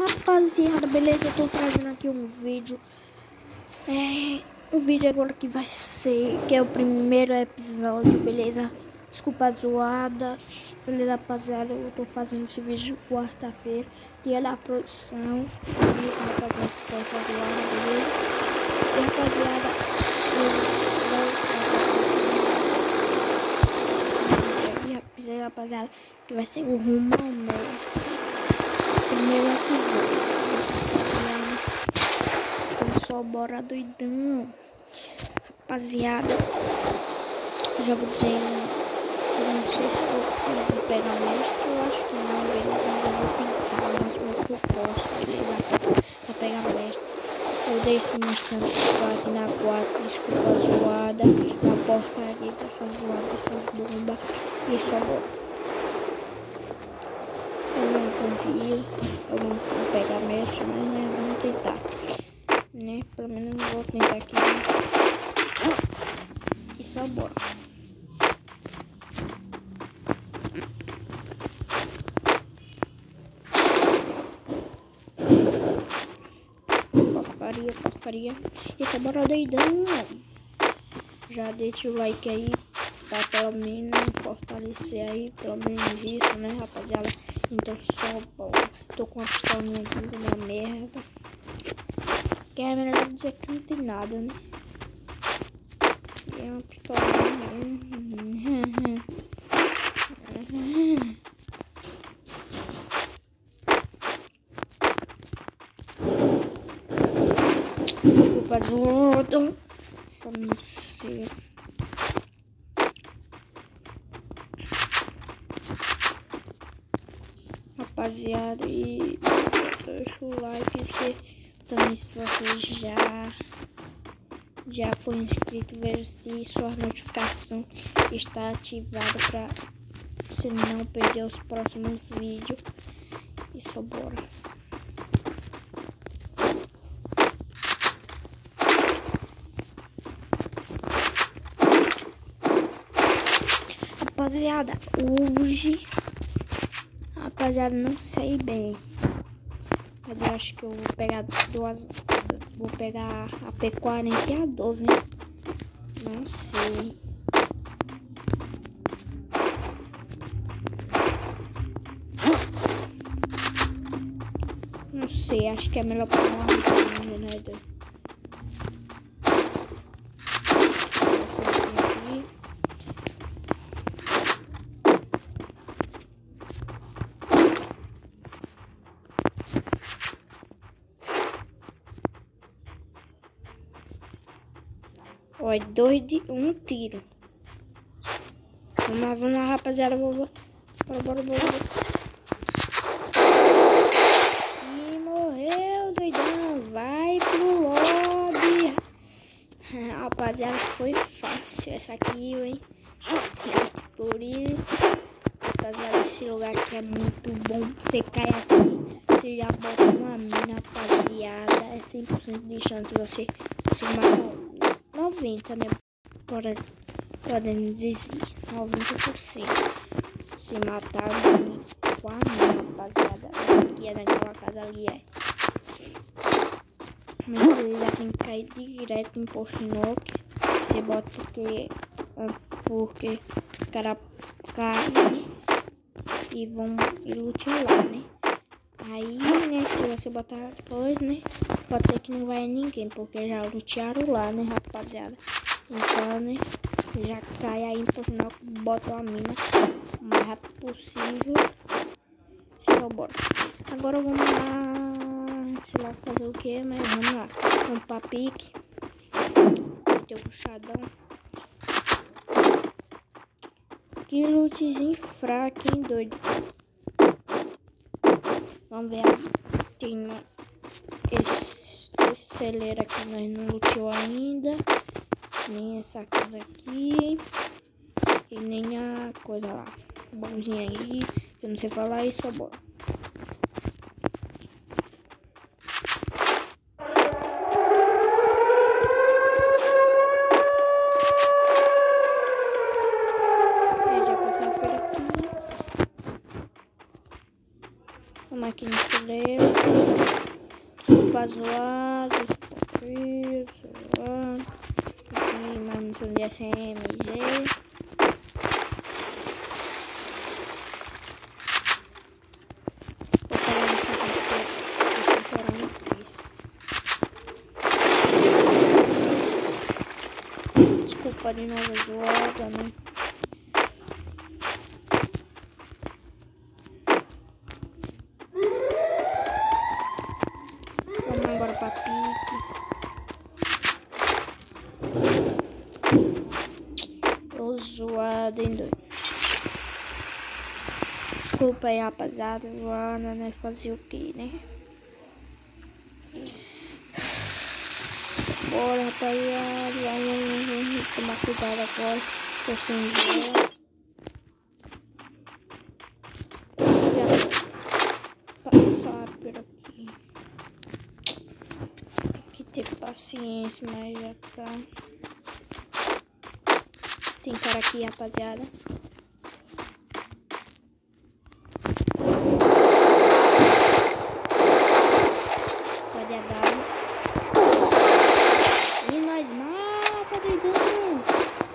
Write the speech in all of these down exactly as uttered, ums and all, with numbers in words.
Rapaziada, beleza? Eu tô trazendo aqui um vídeo. É, um vídeo agora que vai ser, que é o primeiro episódio, beleza? Desculpa a zoada, beleza, rapaziada? Eu tô fazendo esse vídeo quarta-feira, dia da produção. E rapaziada, essa zoada, beleza? E rapaziada, eu vou rapaziada, que vai ser o rumo ao meu primeiro episódio. Então só bora doidão. Rapaziada, eu já vou dizer, eu não sei se eu vou conseguir pegar mestre, eu acho que não, beleza, mas eu vou tentar o máximo que eu posso, beleza, pra pegar mestre. Eu dei esse mostrando aqui na quatro, desculpa a zoada, na porcaria dessa zoada, dessas bombas, e só bora. Eu não confio, eu não vou pegar mestre, mas né, vamos tentar, né, pelo menos eu vou tentar aqui, né? E só bora. Porcaria, porcaria, e só bora doidão. Já deixa o like aí, pra pelo menos fortalecer aí, pelo menos isso, né, rapaziada? Então só bora. Tô com uma pistolinha aqui, uma merda. Que é melhor dizer que não tem nada, né? É uma pistolinha. Desculpa, zoado. Só me sei. Rapaziada, e deixa o like se, também se você já já foi inscrito, veja se sua notificação está ativada para você não perder os próximos vídeos. E só bora. Rapaziada, hoje rapaziada, não sei bem, mas eu acho que eu vou pegar duas, vou pegar a P quarenta e a doze, né? Não sei. Não sei, acho que é melhor pegar uma arma, né? Olha, dois de um tiro. Vamos lá, vamos lá, rapaziada. Bora, bora, bora, bora. E morreu, doidão. Vai pro lobby. Rapaziada, foi fácil essa aqui, hein? Por isso, rapaziada, esse lugar aqui é muito bom. Você cai aqui, você já bota uma mina, rapaziada. É cem por cento de chance de você se matar. noventa, né? Pode, podemos dizer noventa por cento. Se matar com a minha, rapaziada. Aqui é naquela casa ali, é. Mas ele já tem que cair direto em post inox. Você bota porque, porque os caras caem e vão e lutam lá, né? Aí, né, se você botar depois, né, pode ser que não vai ninguém, porque já lutearam lá, né, rapaziada. Então, né, já cai aí, por sinal, bota a mina o mais rápido possível. Só bora. Agora vamos lá, sei lá fazer o que, mas vamos lá. Vamos pra pique. Tem o puxadão. Que lutezinho fraco, hein, doido. Vamos ver, tem esse, esse celeiro aqui, nós não luteou ainda, nem essa casa aqui, e nem a coisa lá, bonzinha aí, eu não sei falar isso, bora. É, já passou por aqui, vamos aqui no estrela. Desculpa zoado. Aqui, zoado. Aqui, mais missão de S M G. Desculpa de novo zoada, né? Vamos agora pra pique. Tô zoado, hein, doido. Desculpa aí, rapaziada, zoada, né? Fazer o que, né? Bora, rapaziada, vamos, vamos tomar cuidado agora. Tô sem gelo. Passar por aqui. Tem que ter paciência, mas já tá. Tem cara aqui, rapaziada. Pode dar. E nós mata, doidão.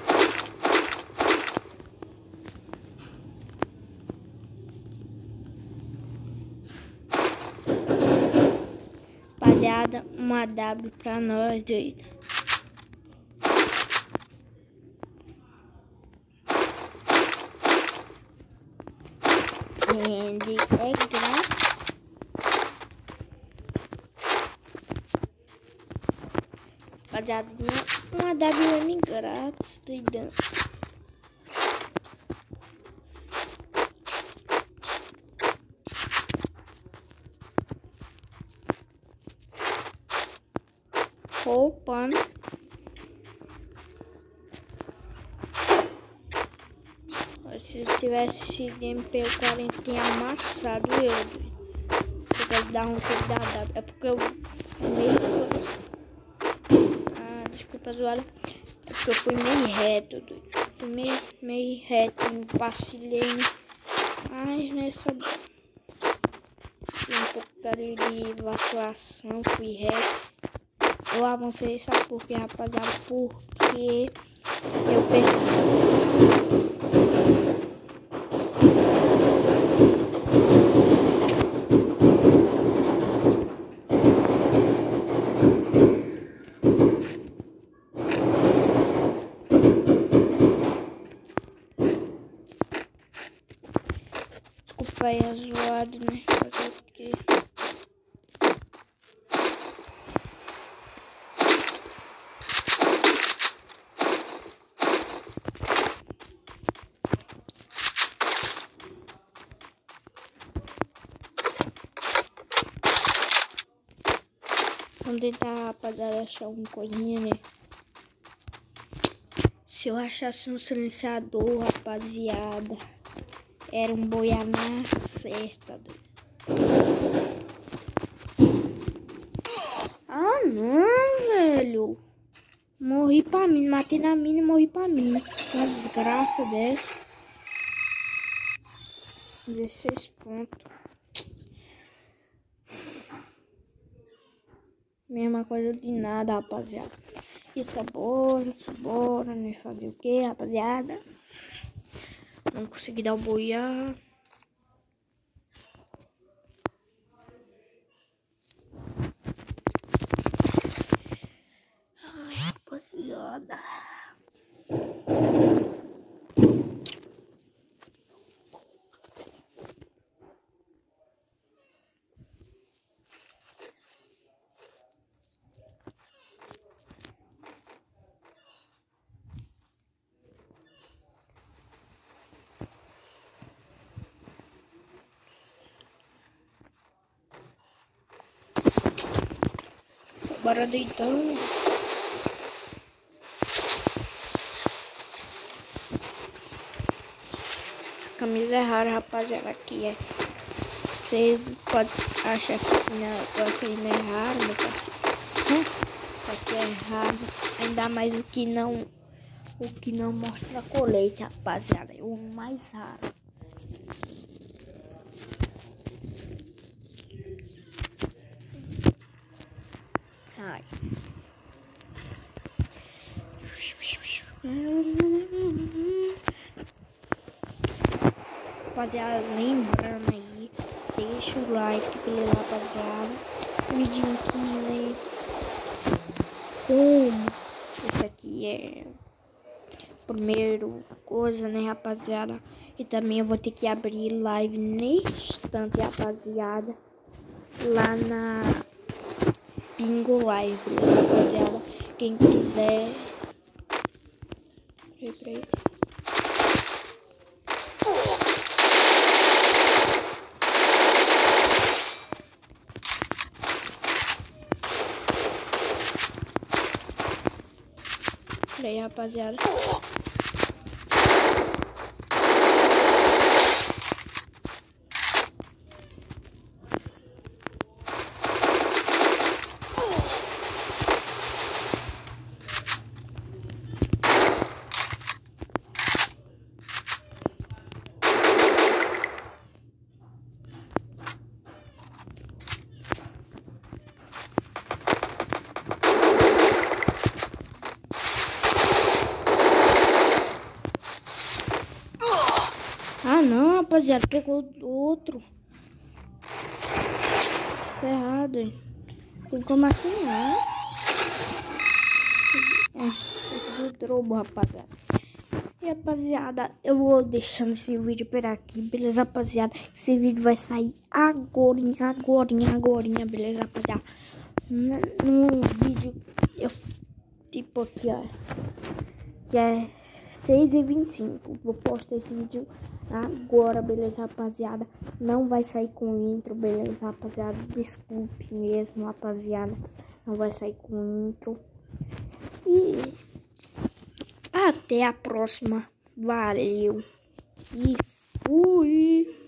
Rapaziada, uma W pra nós, doido. Rende é grátis. Rapaziada, uma W M grátis, doidão. Roupando. Se tivesse sido M P quarenta, tinha amassado eu. Porque dar um tempo da W. É porque eu fumei. Ah, desculpa, zoada. É porque eu fui meio reto, doido. Fui meio, meio reto, vacilei. Mas nessa. Um pouco ali de vacilação, fui reto. Eu avancei, sabe por quê, rapaziada? Porque eu pensei. Desculpa aí, é zoado, né? Fazer o quê? Vamos tentar, rapaziada, achar alguma coisinha, né? Se eu achasse um silenciador, rapaziada, era um boianá certa. Ah, não, velho. Morri pra mim, matei na mina e morri pra mim. Uma desgraça dessa. dezesseis pontos. Mesma coisa de nada, rapaziada. Isso é bora, isso é bora, né? Fazer o que, rapaziada? Não consegui dar o boiar. Ai, rapaziada. Bora deitando. A camisa é rara, rapaziada. Aqui é. Vocês podem achar que esse negócio aí não é raro, meu parceiro. Isso aqui é raro. Ainda mais o que não. O que não mostra colete, rapaziada. É o mais raro. Ai. Rapaziada, lembrando aí, deixa o like, beleza, rapaziada. Vídeo aqui, né? Como esse aqui é primeiro coisa, né, rapaziada? E também eu vou ter que abrir live neste instante, rapaziada, lá na Bingo Live, beleza, rapaziada? Quem quiser. Peraí, peraí. Peraí, rapaziada. Ah não, rapaziada, pegou outro. Ferrado, hein? Tem como assim, né? É, do drobo, rapaziada. E rapaziada, eu vou deixando esse vídeo por aqui, beleza, rapaziada? Esse vídeo vai sair agora, agora, agora, beleza, rapaziada? No, no vídeo, eu, tipo aqui, ó, que é seis e vinte e cinco. Vou postar esse vídeo agora, beleza, rapaziada? Não vai sair com intro, beleza, rapaziada? Desculpe mesmo, rapaziada. Não vai sair com intro. E até a próxima. Valeu. E fui.